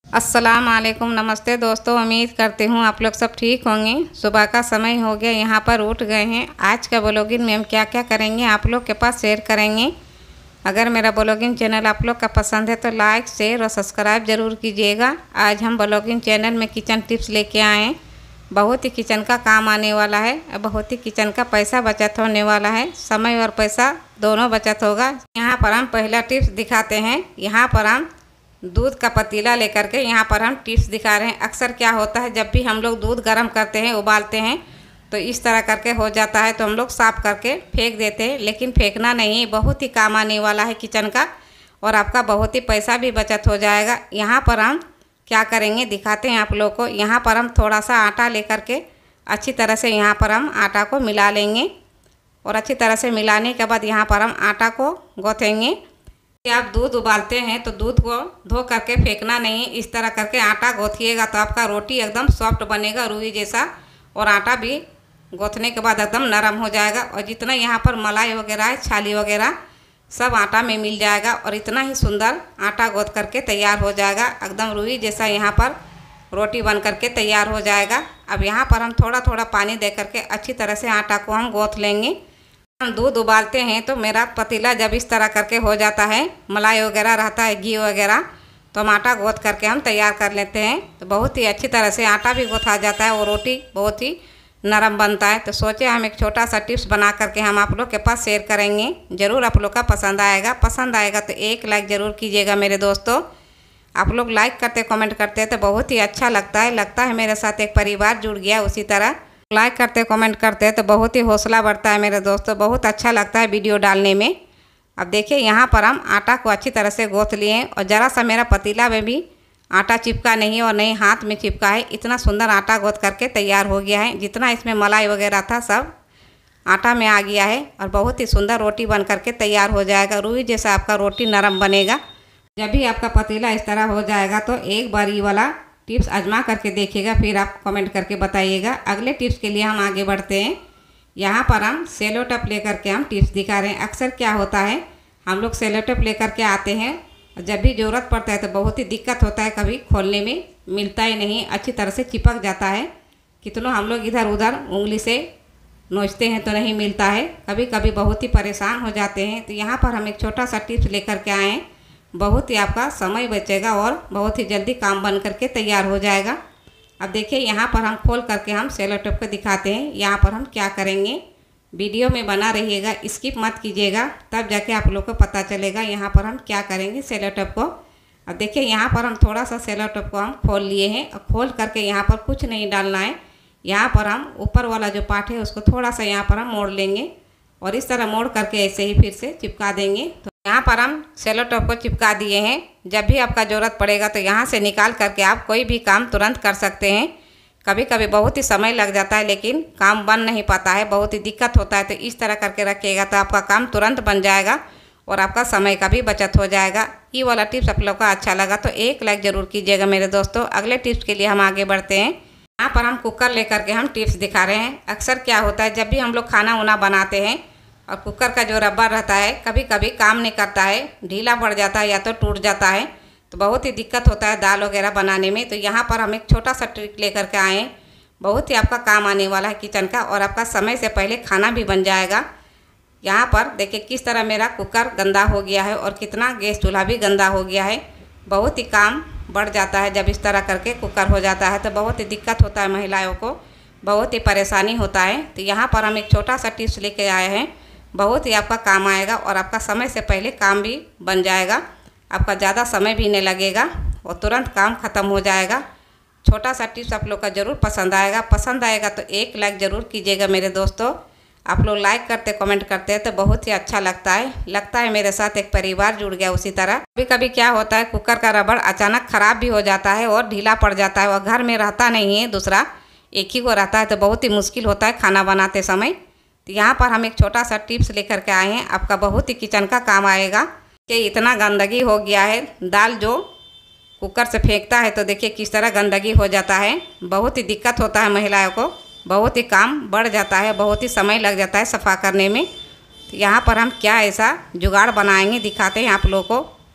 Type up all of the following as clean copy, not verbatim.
अस्सलाम वालेकुम, नमस्ते दोस्तों। उम्मीद करती हूँ आप लोग सब ठीक होंगे। सुबह का समय हो गया, यहाँ पर उठ गए हैं। आज का ब्लॉगिंग में हम क्या क्या करेंगे आप लोग के पास शेयर करेंगे। अगर मेरा ब्लॉगिंग चैनल आप लोग का पसंद है तो लाइक शेयर और सब्सक्राइब ज़रूर कीजिएगा। आज हम ब्लॉगिंग चैनल में किचन टिप्स लेके आए हैं। बहुत ही किचन का काम आने वाला है, बहुत ही किचन का पैसा बचत होने वाला है। समय और पैसा दोनों बचत होगा। यहाँ पर हम पहला टिप्स दिखाते हैं। यहाँ पर हम दूध का पतीला लेकर के यहाँ पर हम टिप्स दिखा रहे हैं। अक्सर क्या होता है, जब भी हम लोग दूध गर्म करते हैं, उबालते हैं, तो इस तरह करके हो जाता है, तो हम लोग साफ़ करके फेंक देते हैं। लेकिन फेंकना नहीं, बहुत ही काम आने वाला है किचन का, और आपका बहुत ही पैसा भी बचत हो जाएगा। यहाँ पर हम क्या करेंगे दिखाते हैं आप लोग को। यहाँ पर हम थोड़ा सा आटा लेकर के अच्छी तरह से यहाँ पर हम आटा को मिला लेंगे, और अच्छी तरह से मिलाने के बाद यहाँ पर हम आटा को गूँथेंगे। आप दूध उबालते हैं तो दूध को धो करके फेंकना नहीं, इस तरह करके आटा गूँथिएगा तो आपका रोटी एकदम सॉफ्ट बनेगा, रुई जैसा, और आटा भी गूँथने के बाद एकदम नरम हो जाएगा। और जितना यहाँ पर मलाई वगैरह है, छाली वगैरह सब आटा में मिल जाएगा, और इतना ही सुंदर आटा गूँथ करके तैयार हो जाएगा। एकदम रुई जैसा यहाँ पर रोटी बन करके तैयार हो जाएगा। अब यहाँ पर हम थोड़ा थोड़ा पानी दे करके अच्छी तरह से आटा को हम गूँथ लेंगे। हम दूध उबालते हैं तो मेरा पतीला जब इस तरह करके हो जाता है, मलाई वगैरह रहता है, घी वगैरह, तो हम आटा गूँथ करके हम तैयार कर लेते हैं। तो बहुत ही अच्छी तरह से आटा भी गूँथा जाता है और रोटी बहुत ही नरम बनता है। तो सोचे हम एक छोटा सा टिप्स बना करके हम आप लोग के पास शेयर करेंगे। ज़रूर आप लोग का पसंद आएगा तो एक लाइक ज़रूर कीजिएगा मेरे दोस्तों। आप लोग लाइक करते कमेंट करते हैं तो बहुत ही अच्छा लगता है मेरे साथ एक परिवार जुड़ गया। उसी तरह लाइक करते कमेंट करते हैं तो बहुत ही हौसला बढ़ता है मेरे दोस्तों, बहुत अच्छा लगता है वीडियो डालने में। अब देखिए यहाँ पर हम आटा को अच्छी तरह से गूँथ लिए, और ज़रा सा मेरा पतीला में भी आटा चिपका नहीं और नहीं हाथ में चिपका है। इतना सुंदर आटा गूँथ करके तैयार हो गया है। जितना इसमें मलाई वगैरह था सब आटा में आ गया है, और बहुत ही सुंदर रोटी बन करके तैयार हो जाएगा। रुई जैसा आपका रोटी नरम बनेगा। जब भी आपका पतीला इस तरह हो जाएगा तो एक बार ये वाला टिप्स आजमा करके देखिएगा, फिर आप कमेंट करके बताइएगा। अगले टिप्स के लिए हम आगे बढ़ते हैं। यहाँ पर हम सेलो टेप लेकर के हम टिप्स दिखा रहे हैं। अक्सर क्या होता है, हम लोग सेलो टेप लेकर के आते हैं, जब भी ज़रूरत पड़ता है तो बहुत ही दिक्कत होता है, कभी खोलने में मिलता ही नहीं, अच्छी तरह से चिपक जाता है। कितनों हम लोग इधर उधर उंगली से नोचते हैं तो नहीं मिलता है, कभी कभी बहुत ही परेशान हो जाते हैं। तो यहाँ पर हम एक छोटा सा टिप्स लेकर के आए हैं। बहुत ही आपका समय बचेगा और बहुत ही जल्दी काम बन करके तैयार हो जाएगा। अब देखिए यहाँ पर हम खोल करके हम सेलो टेप को दिखाते हैं। यहाँ पर हम क्या करेंगे, वीडियो में बना रहिएगा, स्किप मत कीजिएगा, तब जाके आप लोग को पता चलेगा यहाँ पर हम क्या करेंगे सेलो टेप को। अब देखिए यहाँ पर हम थोड़ा सा सेलो टेप को हम खोल लिए हैं, और खोल करके यहाँ पर कुछ नहीं डालना है। यहाँ पर हम ऊपर वाला जो पार्ट है उसको थोड़ा सा यहाँ पर हम मोड़ लेंगे, और इस तरह मोड़ करके ऐसे ही फिर से चिपका देंगे। तो यहाँ पर हम सेलो टेप को चिपका दिए हैं। जब भी आपका ज़रूरत पड़ेगा तो यहाँ से निकाल करके आप कोई भी काम तुरंत कर सकते हैं। कभी कभी बहुत ही समय लग जाता है, लेकिन काम बन नहीं पाता है, बहुत ही दिक्कत होता है। तो इस तरह करके रखिएगा तो आपका काम तुरंत बन जाएगा, और आपका समय का भी बचत हो जाएगा। ये वाला टिप्स आप लोग का अच्छा लगा तो एक लाइक ज़रूर कीजिएगा मेरे दोस्तों। अगले टिप्स के लिए हम आगे बढ़ते हैं। यहाँ पर हम कुकर लेकर के हम टिप्स दिखा रहे हैं। अक्सर क्या होता है, जब भी हम लोग खाना वाना बनाते हैं और कुकर का जो रबर रहता है कभी कभी काम नहीं करता है, ढीला पड़ जाता है या तो टूट जाता है, तो बहुत ही दिक्कत होता है दाल वगैरह बनाने में। तो यहाँ पर हम एक छोटा सा ट्रिक लेकर के आए हैं। बहुत ही आपका काम आने वाला है किचन का, और आपका समय से पहले खाना भी बन जाएगा। यहाँ पर देखिए किस तरह मेरा कुकर गंदा हो गया है, और कितना गैस चूल्हा भी गंदा हो गया है। बहुत ही काम बढ़ जाता है जब इस तरह करके कुकर हो जाता है, तो बहुत ही दिक्कत होता है, महिलाओं को बहुत ही परेशानी होता है। तो यहाँ पर हम एक छोटा सा टिप्स लेके आए हैं, बहुत ही आपका काम आएगा, और आपका समय से पहले काम भी बन जाएगा। आपका ज़्यादा समय भी नहीं लगेगा और तुरंत काम ख़त्म हो जाएगा। छोटा सा टिप्स आप लोग का ज़रूर पसंद आएगा तो एक लाइक ज़रूर कीजिएगा मेरे दोस्तों। आप लोग लाइक करते कमेंट करते हैं तो बहुत ही अच्छा लगता है मेरे साथ एक परिवार जुड़ गया। उसी तरह कभी कभी क्या होता है, कुकर का रबड़ अचानक ख़राब भी हो जाता है और ढीला पड़ जाता है, और घर में रहता नहीं है, दूसरा एक ही को रहता है, तो बहुत ही मुश्किल होता है खाना बनाते समय। तो यहाँ पर हम एक छोटा सा टिप्स लेकर के आए हैं, आपका बहुत ही किचन का काम आएगा। कि इतना गंदगी हो गया है, दाल जो कुकर से फेंकता है तो देखिए किस तरह गंदगी हो जाता है, बहुत ही दिक्कत होता है महिलाओं को, बहुत ही काम बढ़ जाता है, बहुत ही समय लग जाता है सफ़ा करने में। तो यहाँ पर हम क्या ऐसा जुगाड़ बनाएंगे दिखाते हैं आप लोगों को।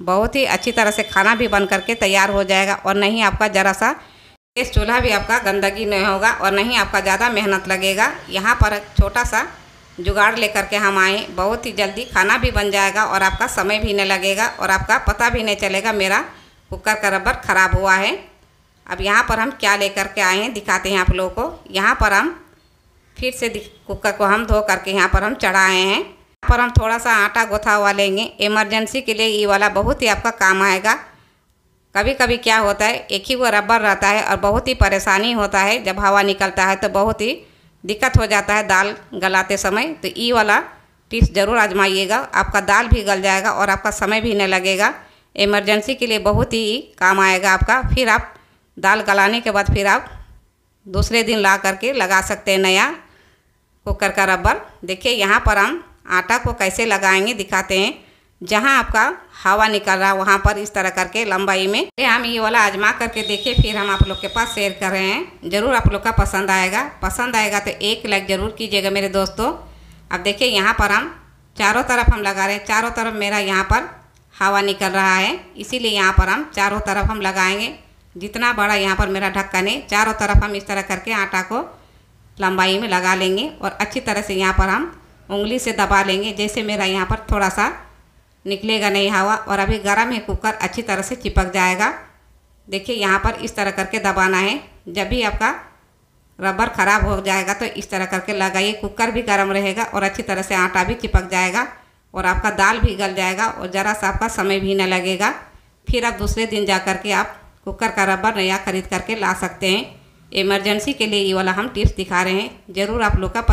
बहुत ही अच्छी तरह से खाना भी बन करके तैयार हो जाएगा और नहीं आपका ज़रा सा गैस चूल्हा भी आपका गंदगी नहीं होगा और नहीं आपका ज़्यादा मेहनत लगेगा। यहाँ पर छोटा सा जुगाड़ लेकर के हम आए, बहुत ही जल्दी खाना भी बन जाएगा और आपका समय भी नहीं लगेगा और आपका पता भी नहीं चलेगा मेरा कुकर का रबर ख़राब हुआ है। अब यहाँ पर हम क्या लेकर के आए हैं दिखाते हैं आप लोगों को। यहाँ पर हम फिर से कुकर को हम धो करके यहाँ पर हम चढ़ाए हैं। यहाँ पर हम थोड़ा सा आटा गोथा हुआ लेंगे, इमरजेंसी के लिए ये वाला बहुत ही आपका काम आएगा। कभी कभी क्या होता है एक ही वो रबर रहता है और बहुत ही परेशानी होता है, जब हवा निकलता है तो बहुत ही दिक्कत हो जाता है दाल गलाते समय। तो ये वाला टिप्स ज़रूर आजमाइएगा, आपका दाल भी गल जाएगा और आपका समय भी नहीं लगेगा। इमरजेंसी के लिए बहुत ही काम आएगा आपका। फिर आप दाल गलाने के बाद फिर आप दूसरे दिन ला करके लगा सकते हैं नया कुकर का रबर। देखिए यहाँ पर हम आटा को कैसे लगाएंगे दिखाते हैं। जहाँ आपका हवा निकल रहा है वहाँ पर इस तरह करके लंबाई में हम ये वाला आजमा करके देखिए, फिर हम आप लोग के पास शेयर कर रहे हैं। ज़रूर आप लोग का पसंद आएगा तो एक लाइक ज़रूर कीजिएगा मेरे दोस्तों। अब देखिए यहाँ पर हम चारों तरफ हम लगा रहे हैं, चारों तरफ मेरा यहाँ पर हवा निकल रहा है, इसीलिए यहाँ पर हम चारों तरफ हम लगाएंगे। जितना बड़ा यहाँ पर मेरा ढक्कन है चारों तरफ हम इस तरह करके आटा को लंबाई में लगा लेंगे और अच्छी तरह से यहाँ पर हम उंगली से दबा लेंगे, जैसे मेरा यहाँ पर थोड़ा सा निकलेगा नहीं हवा। और अभी गर्म है कुकर, अच्छी तरह से चिपक जाएगा। देखिए यहाँ पर इस तरह करके दबाना है। जब भी आपका रबर ख़राब हो जाएगा तो इस तरह करके लगाइए, कुकर भी गर्म रहेगा और अच्छी तरह से आटा भी चिपक जाएगा और आपका दाल भी गल जाएगा और ज़रा सा आपका समय भी न लगेगा। फिर आप दूसरे दिन जा कर के आप कुकर का रबर नया खरीद करके ला सकते हैं। इमरजेंसी के लिए ये वाला हम टिप्स दिखा रहे हैं। ज़रूर आप लोग का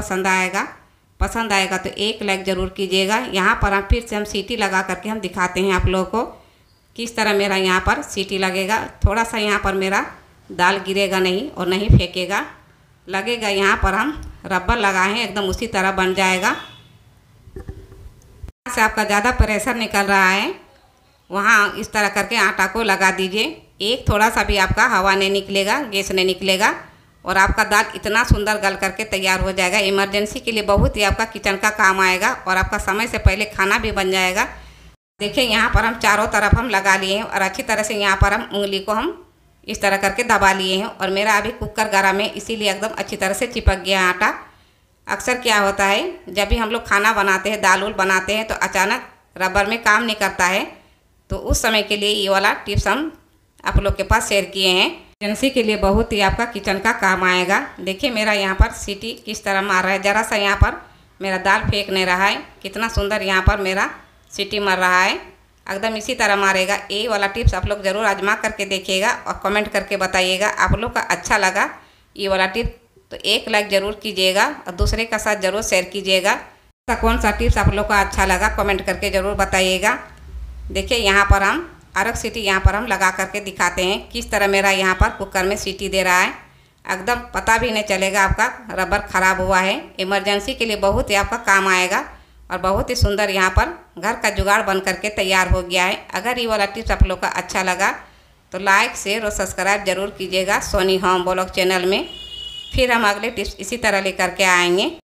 पसंद आएगा तो एक लाइक ज़रूर कीजिएगा। यहाँ पर हम फिर से हम सीटी लगा करके हम दिखाते हैं आप लोगों को किस तरह मेरा यहाँ पर सीटी लगेगा। थोड़ा सा यहाँ पर मेरा दाल गिरेगा नहीं और नहीं फेंकेगा, लगेगा यहाँ पर हम रबर लगाए हैं एकदम उसी तरह बन जाएगा। यहाँ से आपका ज़्यादा प्रेशर निकल रहा है, वहाँ इस तरह करके आटा को लगा दीजिए। एक थोड़ा सा भी आपका हवा नहीं निकलेगा, गैस नहीं निकलेगा और आपका दाल इतना सुंदर गल करके तैयार हो जाएगा। इमरजेंसी के लिए बहुत ही आपका किचन का काम आएगा और आपका समय से पहले खाना भी बन जाएगा। देखिए यहाँ पर हम चारों तरफ हम लगा लिए हैं और अच्छी तरह से यहाँ पर हम उंगली को हम इस तरह करके दबा लिए हैं और मेरा अभी कुकर गर्म है इसीलिए एकदम अच्छी तरह से चिपक गया आटा। अक्सर क्या होता है जब भी हम लोग खाना बनाते हैं, दाल उल बनाते हैं तो अचानक रबर में काम नहीं करता है, तो उस समय के लिए ये वाला टिप्स हम आप लोग के पास शेयर किए हैं। इमरजेंसी के लिए बहुत ही आपका किचन का काम आएगा। देखिए मेरा यहाँ पर सीटी किस तरह मार रहा है, ज़रा सा यहाँ पर मेरा दाल फेंक नहीं रहा है, कितना सुंदर यहाँ पर मेरा सीटी मार रहा है। एकदम इसी तरह मारेगा। ये वाला टिप्स आप लोग ज़रूर आजमा करके देखिएगा और कमेंट करके बताइएगा आप लोग का अच्छा लगा ये वाला टिप तो एक लाइक ज़रूर कीजिएगा और दूसरे का साथ ज़रूर शेयर कीजिएगा। कौन सा टिप्स आप लोग को अच्छा लगा कमेंट करके ज़रूर बताइएगा। देखिए यहाँ पर हम अलग सीटी यहाँ पर हम लगा करके दिखाते हैं किस तरह मेरा यहाँ पर कुकर में सीटी दे रहा है। एकदम पता भी नहीं चलेगा आपका रबर ख़राब हुआ है। इमरजेंसी के लिए बहुत ही आपका काम आएगा और बहुत ही सुंदर यहाँ पर घर का जुगाड़ बन करके तैयार हो गया है। अगर ये वाला टिप्स आप लोग का अच्छा लगा तो लाइक शेयर और सब्सक्राइब ज़रूर कीजिएगा सोनी होम ब्लॉग चैनल में। फिर हम अगले टिप्स इसी तरह लेकर के आएंगे।